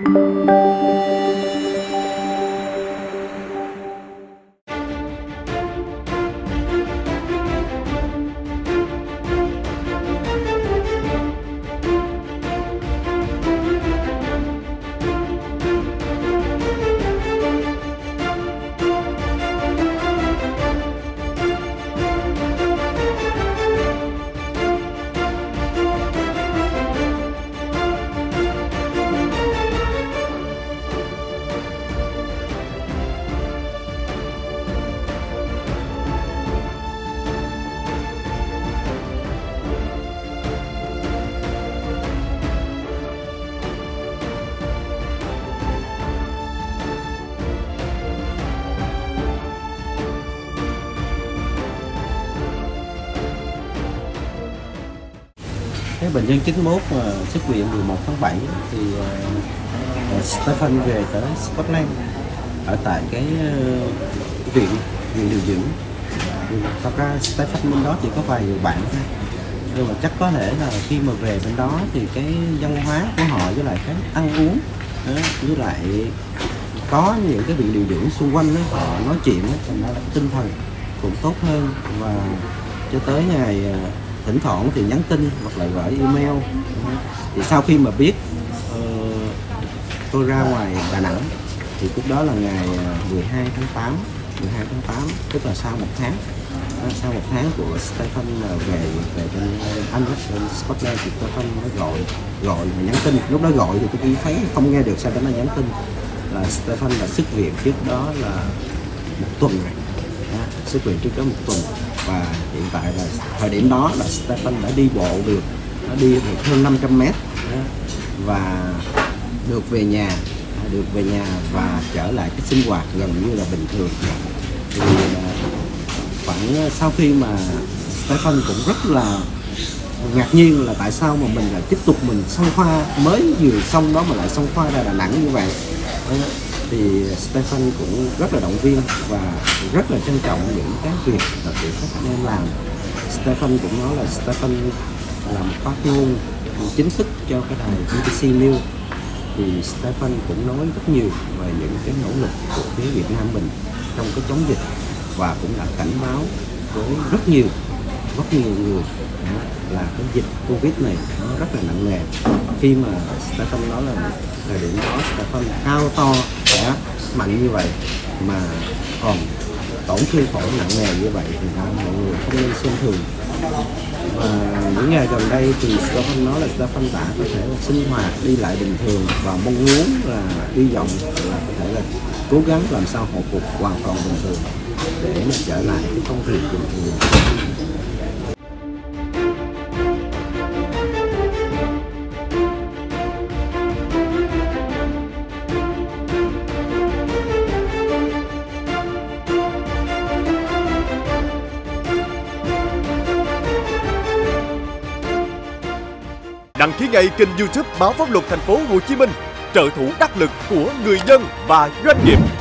Cái bệnh nhân 91 mà xuất viện 11 tháng 7 thì Stephen về tới Scotland ở tại cái viện điều dưỡng. Thật ra Stephen bên đó chỉ có vài người bạn thôi, nhưng mà chắc có thể là khi mà về bên đó thì cái văn hóa của họ với lại cái ăn uống với lại có những cái viện điều dưỡng xung quanh đó, họ nói chuyện đó, thành ra là tinh thần cũng tốt hơn. Và cho tới ngày thỉnh thoảng thì nhắn tin hoặc là gửi email. Thì sau khi mà biết tôi ra ngoài Đà Nẵng thì lúc đó là ngày 12 tháng 8, tức là sau một tháng của Stephen về bên Anh, bên Scotland, thì Stephen mới gọi và nhắn tin. Lúc đó gọi thì tôi chỉ thấy không nghe được, sau đó nó nhắn tin là Stephen đã xuất viện trước đó là một tuần rồi. Xuất viện trước đó một tuần, và hiện tại là thời điểm đó là Stephen đã đi bộ được, nó đi được hơn 500 mét và được về nhà và trở lại cái sinh hoạt gần như là bình thường. Thì khoảng sau khi mà Stephen cũng rất là ngạc nhiên là tại sao mà mình lại tiếp tục mình xông pha, mới vừa xong đó mà lại xông pha ra Đà Nẵng như vậy. Thì Stephen cũng rất là động viên và rất là trân trọng những cái việc mà tụi các anh em làm. Stephen cũng nói là Stephen là một phát ngôn chính thức cho cái đài BBC News. Thì Stephen cũng nói rất nhiều về những cái nỗ lực của phía Việt Nam mình trong cái chống dịch, và cũng đã cảnh báo với rất nhiều người là cái dịch Covid này nó rất là nặng nề. Khi mà Stephen nói là thời điểm đó Stephen cao to, mạnh như vậy mà còn tổn thương phổi nặng nề như vậy thì mọi người không nên xem thường. Và những ngày gần đây thì Stephen nói là Stephen đã có thể là sinh hoạt đi lại bình thường, và mong muốn là hy vọng là có thể là cố gắng làm sao hồi phục hoàn toàn bình thường để mà trở lại cái công việc bình thường. Đăng ký ngay kênh YouTube Báo Pháp Luật Thành phố Hồ Chí Minh, trợ thủ đắc lực của người dân và doanh nghiệp.